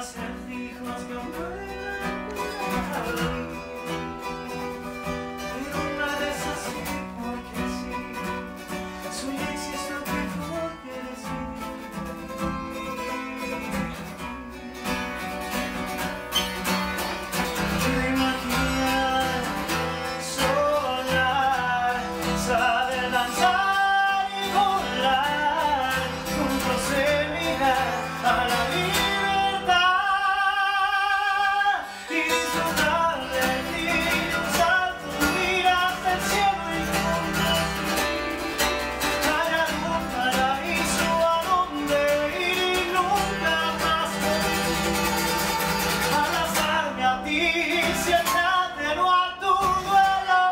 acertijos que aún vuelan. En una de esas sí, porque sí, soy existo que porque decidí. De imaginar, soñar, saber danzar y volar, juntos emirar a la libertad y disfrutar de ti, un salto, miras al cielo y compartir. Hay algún paraíso a donde ir y nunca más volver. Abrazarme a ti, siempre atenuar tu duelo.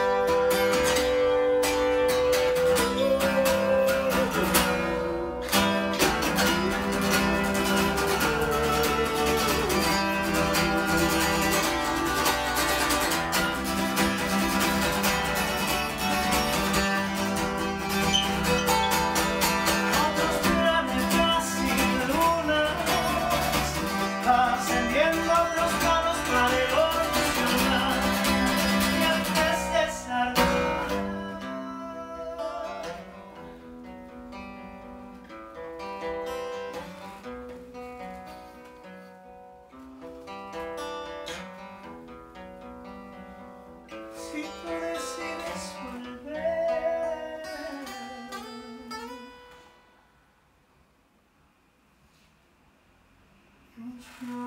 Otros planetas y lunas, ascendiendo a otros planos para evolucionar. Y antes de saltar, si tú decides volver,